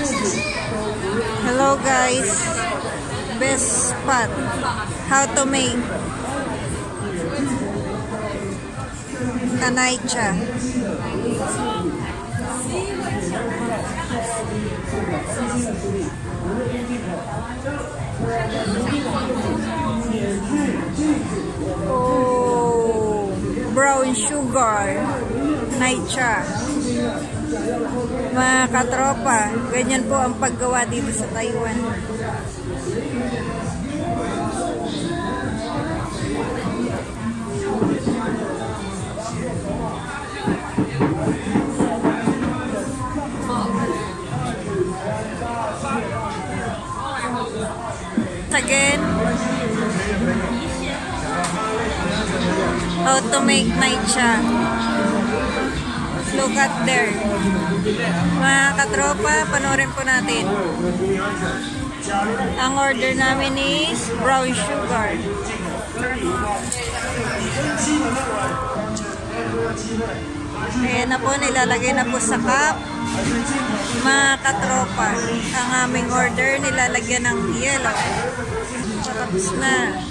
Hello guys, best spot how to make a naicha. Oh, brown sugar naicha. Mga katropa, ganyan po ang paggawa dito sa Taiwan. Again, how to make naicha. Look at there. Mga katropa, panoorin po natin. Ang order namin is brown sugar. Ayan na po, nilalagay na po sa cup. Mga katropa, ang aming order nilalagyan ng yellow. Tapos na.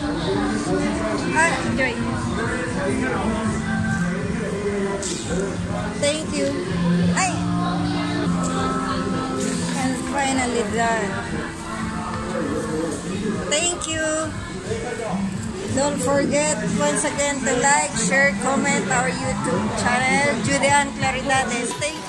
Enjoy. Thank you. Ay! And finally done. Thank you. Don't forget once again to like, share, comment our YouTube channel, Judean Claridades. Thank you.